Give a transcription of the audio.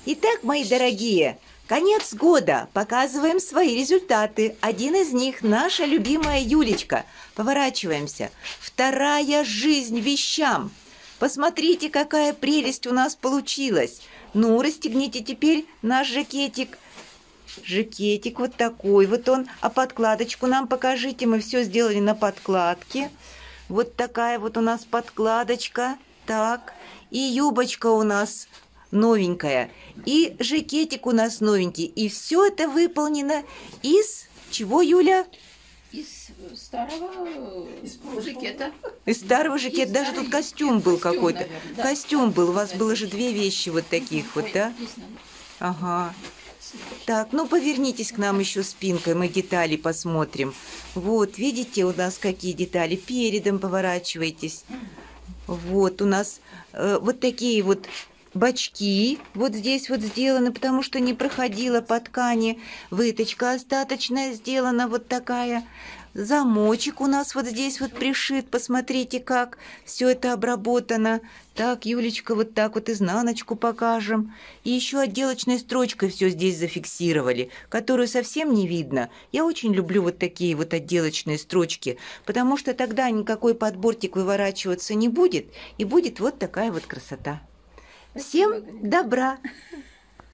Итак, мои дорогие, конец года. Показываем свои результаты. Один из них – наша любимая Юлечка. Поворачиваемся. Вторая жизнь вещам. Посмотрите, какая прелесть у нас получилась. Ну, расстегните теперь наш жакетик. Жакетик вот такой вот он. А подкладочку нам покажите. Мы все сделали на подкладке. Вот такая вот у нас подкладочка. Так. И юбочка у нас новенькая. И жакетик у нас новенький. И все это выполнено из чего, Юля? Из старого жакета. Из старого жакета. Даже тут костюм был какой-то. Да. Костюм был. У вас было же две вещи вот таких вот, да? Ага. Так, ну повернитесь к нам еще спинкой, мы детали посмотрим. Вот, видите, у нас какие детали. Передом поворачивайтесь. Вот у нас вот такие вот бочки вот здесь вот сделаны, потому что не проходила по ткани. Выточка остаточная сделана вот такая. Замочек у нас вот здесь вот пришит. Посмотрите, как все это обработано. Так, Юлечка, вот так вот изнаночку покажем. И еще отделочной строчкой все здесь зафиксировали, которую совсем не видно. Я очень люблю вот такие вот отделочные строчки, потому что тогда никакой подбортик выворачиваться не будет, и будет вот такая вот красота. Всем добра!